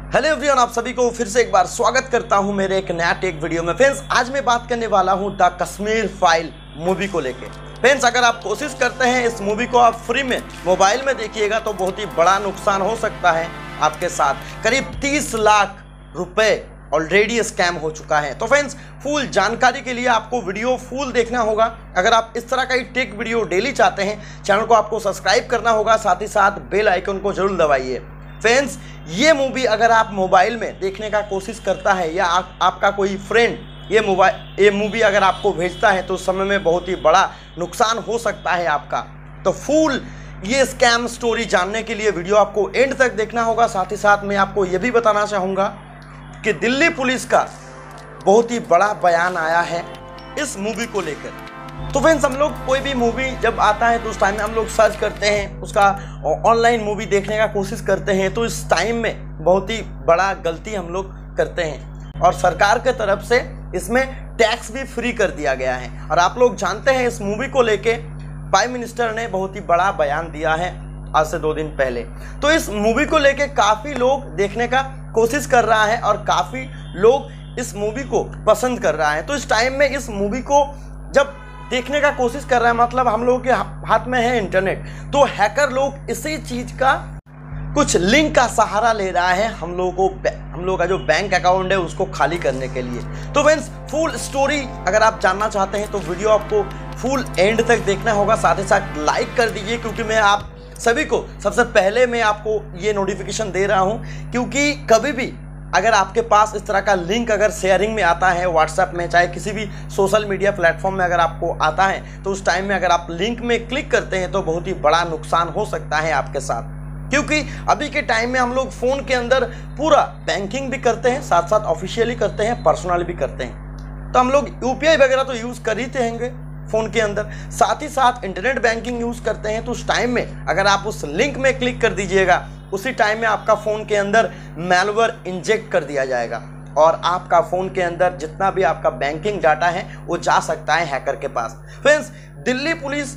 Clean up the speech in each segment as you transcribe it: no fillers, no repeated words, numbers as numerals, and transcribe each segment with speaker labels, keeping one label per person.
Speaker 1: Hello everyone, आप सभी को फिर से एक बार स्वागत करता हूं मेरे एक नया टेक वीडियो में। फ्रेंड्स, आज मैं बात करने वाला हूं द कश्मीर फाइल मूवी को लेके। फ्रेंड्स, अगर आप कोशिश करते हैं इस मूवी को आप फ्री में मोबाइल में देखिएगा तो बहुत ही बड़ा नुकसान हो सकता है आपके साथ। करीब 30 लाख रुपए ऑलरेडी स्कैम हो चुका है। तो फ्रेंड्स, फुल जानकारी के लिए आपको वीडियो फुल देखना होगा। अगर आप इस तरह का ही टेक वीडियो डेली चाहते हैं, चैनल को आपको सब्सक्राइब करना होगा, साथ ही साथ बेल आइकन को जरूर दबाइए। फ्रेंड्स, ये मूवी अगर आप मोबाइल में देखने का कोशिश करता है या आपका कोई फ्रेंड ये मूवी अगर आपको भेजता है तो उस समय में बहुत ही बड़ा नुकसान हो सकता है आपका। तो फुल ये स्कैम स्टोरी जानने के लिए वीडियो आपको एंड तक देखना होगा। साथ ही साथ मैं आपको ये भी बताना चाहूँगा कि दिल्ली पुलिस का बहुत ही बड़ा बयान आया है इस मूवी को लेकर। तो फ्रेंड्स, हम लोग कोई भी मूवी जब आता है तो उस टाइम में हम लोग सर्च करते हैं, उसका ऑनलाइन मूवी देखने का कोशिश करते हैं। तो इस टाइम में बहुत ही बड़ा गलती हम लोग करते हैं और सरकार के तरफ से इसमें टैक्स भी फ्री कर दिया गया है। और आप लोग जानते हैं इस मूवी को लेके प्राइम मिनिस्टर ने बहुत ही बड़ा बयान दिया है आज से 2 दिन पहले। तो इस मूवी को लेके काफ़ी लोग देखने का कोशिश कर रहा है और काफ़ी लोग इस मूवी को पसंद कर रहा है। तो इस टाइम में इस मूवी को जब देखने का कोशिश कर रहा है, मतलब हम लोगों के हाथ में है इंटरनेट, तो हैकर लोग इसी चीज़ का कुछ लिंक का सहारा ले रहा है हम लोगों का जो बैंक अकाउंट है उसको खाली करने के लिए। तो फ्रेंड्स, फुल स्टोरी अगर आप जानना चाहते हैं तो वीडियो आपको फुल एंड तक देखना होगा। साथ ही साथ लाइक कर दीजिए, क्योंकि मैं आप सभी को सबसे पहले मैं आपको ये नोटिफिकेशन दे रहा हूँ। क्योंकि कभी भी अगर आपके पास इस तरह का लिंक अगर शेयरिंग में आता है व्हाट्सएप में, चाहे किसी भी सोशल मीडिया प्लेटफॉर्म में अगर आपको आता है, तो उस टाइम में अगर आप लिंक में क्लिक करते हैं तो बहुत ही बड़ा नुकसान हो सकता है आपके साथ। क्योंकि अभी के टाइम में हम लोग फ़ोन के अंदर पूरा बैंकिंग भी करते हैं, साथ साथ ऑफिशियली करते हैं, पर्सनल भी करते हैं। तो हम लोग यूपीआई वगैरह तो यूज़ कर ही रहेंगे फ़ोन के अंदर, साथ ही साथ इंटरनेट बैंकिंग यूज़ करते हैं। तो उस टाइम में अगर आप उस लिंक में क्लिक कर दीजिएगा, उसी टाइम में आपका फ़ोन के अंदर मैलवेयर इंजेक्ट कर दिया जाएगा और आपका फ़ोन के अंदर जितना भी आपका बैंकिंग डाटा है वो जा सकता है हैकर के पास। फ्रेंड्स, दिल्ली पुलिस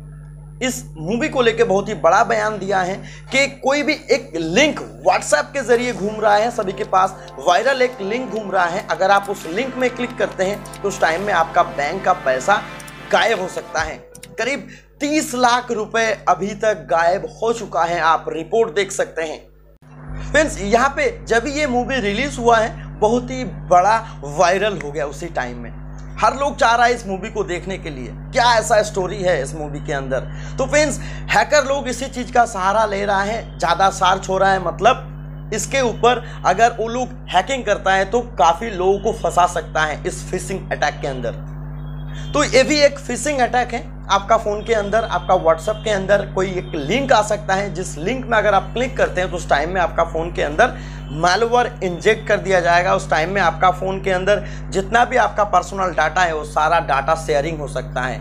Speaker 1: इस मूवी को लेके बहुत ही बड़ा बयान दिया है कि कोई भी एक लिंक व्हाट्सएप के जरिए घूम रहा है, सभी के पास वायरल एक लिंक घूम रहा है। अगर आप उस लिंक में क्लिक करते हैं तो उस टाइम में आपका बैंक का पैसा गायब हो सकता है। करीब 30 लाख रुपए अभी तक गायब हो चुका है, आप रिपोर्ट देख सकते हैं। फ्रेंड्स, यहाँ पे जब ये मूवी रिलीज हुआ है बहुत ही बड़ा वायरल हो गया। उसी टाइम में हर लोग चाह रहा है इस मूवी को देखने के लिए, क्या ऐसा स्टोरी है इस मूवी के अंदर। तो फ्रेंड्स, हैकर लोग इसी चीज़ का सहारा ले रहा है, ज़्यादा सर्च हो रहा है, मतलब इसके ऊपर अगर वो लोग हैकिंग करता है तो काफ़ी लोगों को फंसा सकता है इस फिशिंग अटैक के अंदर। तो ये भी एक फिशिंग अटैक है। आपका फ़ोन के अंदर, आपका व्हाट्सएप के अंदर कोई एक लिंक आ सकता है, जिस लिंक में अगर आप क्लिक करते हैं तो उस टाइम में आपका फ़ोन के अंदर मैलवेयर इंजेक्ट कर दिया जाएगा। उस टाइम में आपका फ़ोन के अंदर जितना भी आपका पर्सनल डाटा है वो सारा डाटा शेयरिंग हो सकता है।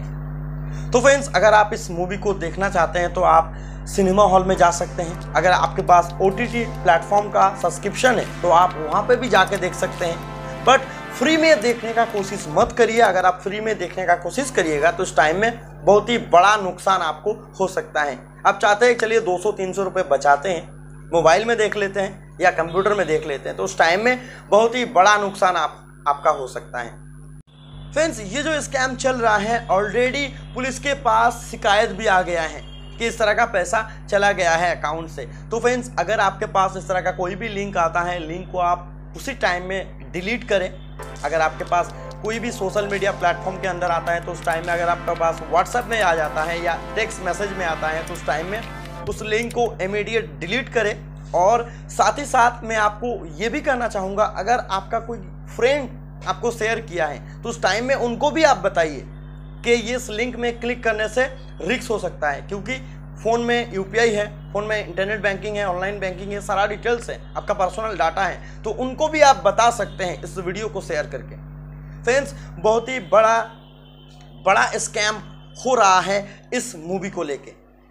Speaker 1: तो फ्रेंड्स, अगर आप इस मूवी को देखना चाहते हैं तो आप सिनेमा हॉल में जा सकते हैं। अगर आपके पास OTT प्लेटफॉर्म का सब्सक्रिप्शन है तो आप वहाँ पर भी जाके देख सकते हैं, बट फ्री में देखने का कोशिश मत करिए। अगर आप फ्री में देखने का कोशिश करिएगा तो उस टाइम में बहुत ही बड़ा नुकसान आपको हो सकता है। आप चाहते हैं चलिए 200-300 रुपये बचाते हैं, मोबाइल में देख लेते हैं या कंप्यूटर में देख लेते हैं, तो उस टाइम में बहुत ही बड़ा नुकसान आपका हो सकता है। फ्रेंड्स, ये जो स्कैम चल रहा है ऑलरेडी पुलिस के पास शिकायत भी आ गया है कि इस तरह का पैसा चला गया है अकाउंट से। तो फ्रेंड्स, अगर आपके पास इस तरह का कोई भी लिंक आता है, लिंक को आप उसी टाइम में डिलीट करें। अगर आपके पास कोई भी सोशल मीडिया प्लेटफॉर्म के अंदर आता है तो उस टाइम में अगर आपके पास व्हाट्सएप में आ जाता है या टेक्स्ट मैसेज में आता है तो उस टाइम में उस लिंक को इमीडिएट डिलीट करें। और साथ ही साथ मैं आपको ये भी कहना चाहूँगा, अगर आपका कोई फ्रेंड आपको शेयर किया है तो उस टाइम में उनको भी आप बताइए कि ये इस लिंक में क्लिक करने से रिस्क हो सकता है। क्योंकि फ़ोन में यूपीआई है, फ़ोन में इंटरनेट बैंकिंग है, ऑनलाइन बैंकिंग है, सारा डिटेल्स है, आपका पर्सनल डाटा है, तो उनको भी आप बता सकते हैं इस वीडियो को शेयर करके। फ्रेंड्स, बहुत ही बड़ा स्कैम हो रहा है इस मूवी को लेके।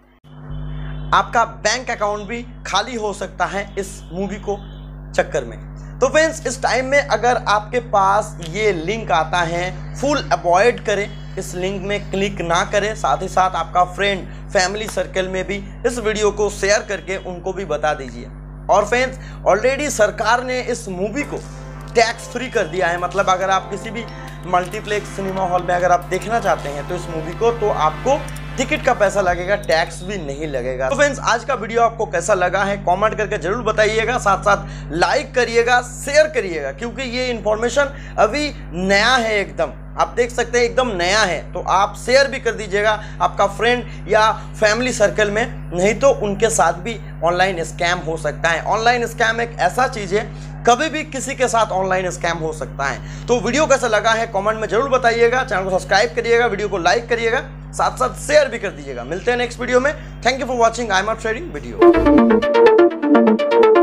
Speaker 1: आपका बैंक अकाउंट भी खाली हो सकता है इस मूवी को चक्कर में। तो फ्रेंड्स, इस टाइम में अगर आपके पास ये लिंक आता है, फुल अवॉइड करें, इस लिंक में क्लिक ना करें। साथ ही साथ आपका फ्रेंड, फैमिली सर्कल में भी इस वीडियो को शेयर करके उनको भी बता दीजिए। और फ्रेंड्स ऑलरेडी सरकार ने इस मूवी को टैक्स फ्री कर दिया है। मतलब अगर आप किसी भी मल्टीप्लेक्स सिनेमा हॉल में अगर आप देखना चाहते हैं तो इस मूवी को, तो आपको टिकट का पैसा लगेगा, टैक्स भी नहीं लगेगा। तो फ्रेंड्स आज का वीडियो आपको कैसा लगा है कमेंट करके जरूर बताइएगा, साथ साथ लाइक करिएगा, शेयर करिएगा, क्योंकि ये इन्फॉर्मेशन अभी नया है एकदम, आप देख सकते हैं एकदम नया है। तो आप शेयर भी कर दीजिएगा आपका फ्रेंड या फैमिली सर्कल में, नहीं तो उनके साथ भी ऑनलाइन स्कैम हो सकता है। ऑनलाइन स्कैम एक ऐसा चीज़ है, कभी भी किसी के साथ ऑनलाइन स्कैम हो सकता है। तो वीडियो कैसा लगा है कमेंट में जरूर बताइएगा, चैनल को सब्सक्राइब करिएगा, वीडियो को लाइक करिएगा, साथ साथ शेयर भी कर दीजिएगा। मिलते हैं नेक्स्ट वीडियो में। Thank you for watching I am not sharing video.